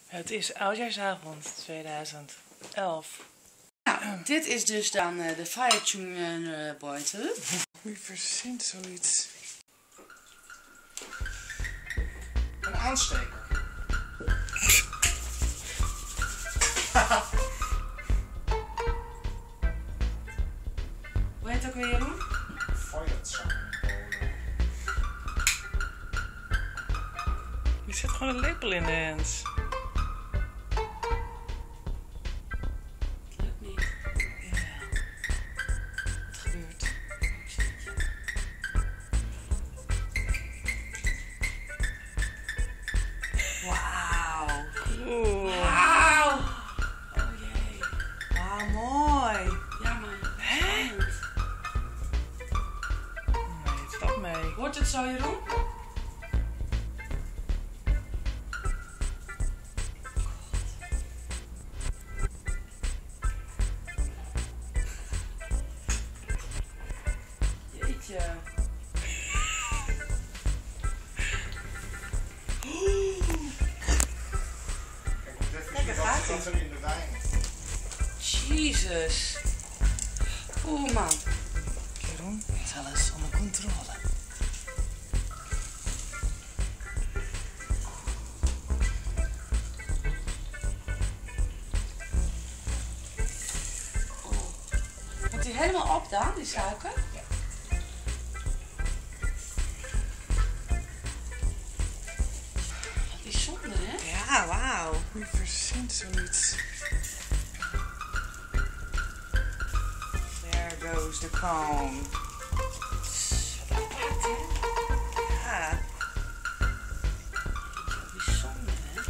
Het is oudjaarsavond 2011. Nou, dit is dus dan de Fire Beutel. Wie verzint zoiets? Een aansteker. Hoe heet het ook weer, Jeroen? Je zet gewoon een lepel in de hand. Lukt niet. Ja. Wat gebeurt? Wauw. Oeh. Wauw. Oh jee. Wauw, mooi. Ja man. Hè? Nee, het valt mee. Wordt het zo, Jeroen? Jeetje. Lekker gaat het in de wijn. Jezus. Oeh man. Jeroen, het is alles onder controle. Moet hij helemaal op dan, die suiker? Ja. Wat bijzonder, hè? Ja, wauw. Wie verzint zoiets? There goes the cone. Apart, hè? Ja. Bijzonder, hè?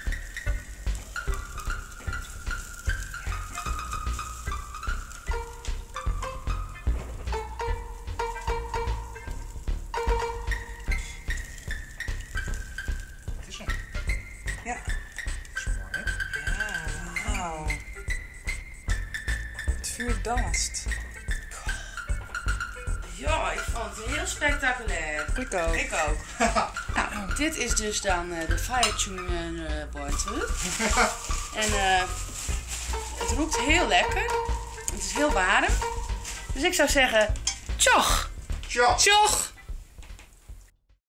Het is hem. Ja. Dat is mooi, hè? Ja, wauw. Het vuur danst. Ja, ik vond het heel spectaculair. Ik ook. Ik ook. Nou, dit is dus dan de Fire Beutel. En het roept heel lekker. Het is heel warm. Dus ik zou zeggen, tjoch! Tja! Tjoch!